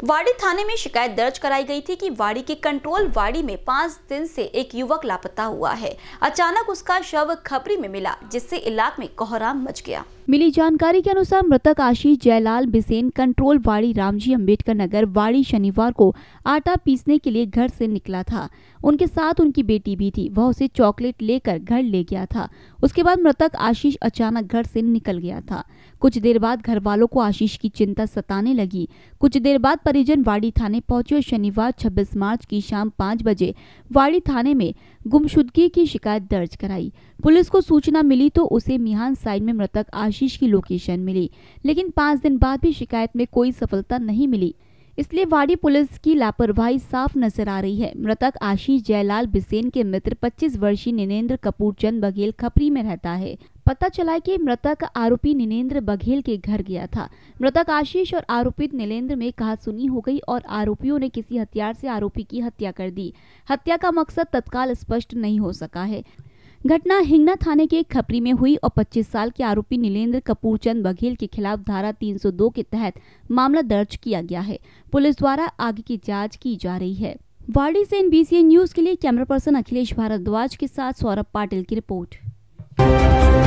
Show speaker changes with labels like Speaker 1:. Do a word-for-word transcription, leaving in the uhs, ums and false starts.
Speaker 1: वाड़ी थाने में शिकायत दर्ज कराई गई थी कि वाड़ी के कंट्रोल वाड़ी में पाँच दिन से एक युवक लापता हुआ है। अचानक उसका शव खपरी में मिला, जिससे इलाके में कोहराम मच गया।
Speaker 2: मिली जानकारी के अनुसार मृतक आशीष जयलाल बिसेन कंट्रोल वाड़ी रामजी अंबेडकर नगर वाड़ी शनिवार को आटा पीसने के लिए घर से निकला था। उनके साथ उनकी बेटी भी थी। वह उसे चॉकलेट लेकर घर ले गया था। उसके बाद मृतक आशीष अचानक घर से निकल गया था। कुछ देर बाद घर वालों को आशीष की चिंता सताने लगी। कुछ देर बाद परिजन वाड़ी थाने पहुंचे और शनिवार छब्बीस मार्च की शाम पाँच बजे वाड़ी थाने में गुमशुदगी की शिकायत दर्ज कराई। पुलिस को सूचना मिली तो उसे मिहान साइड में मृतक आशीष की लोकेशन मिली, लेकिन पाँच दिन बाद भी शिकायत में कोई सफलता नहीं मिली। इसलिए वाड़ी पुलिस की लापरवाही साफ नजर आ रही है। मृतक आशीष जयलाल बिसेन के मित्र पच्चीस वर्षीय निनेंद्र कपूर चंद बघेल खपरी में रहता है। पता चला कि मृतक आरोपी निनेंद्र बघेल के घर गया था। मृतक आशीष और आरोपित नीलेंद्र में कहासुनी हो गई और आरोपियों ने किसी हथियार से आरोपी की हत्या कर दी। हत्या का मकसद तत्काल स्पष्ट नहीं हो सका है। घटना हिंगना थाने के खपरी में हुई और पच्चीस साल के आरोपी नीलेंद्र कपूर चंद बघेल के खिलाफ धारा तीन सौ दो के तहत मामला दर्ज किया गया है। पुलिस द्वारा आगे की जांच की जा रही है। वाड़ी से एनबीसी न्यूज के लिए कैमरा पर्सन अखिलेश भारद्वाज के साथ सौरभ पाटिल की रिपोर्ट।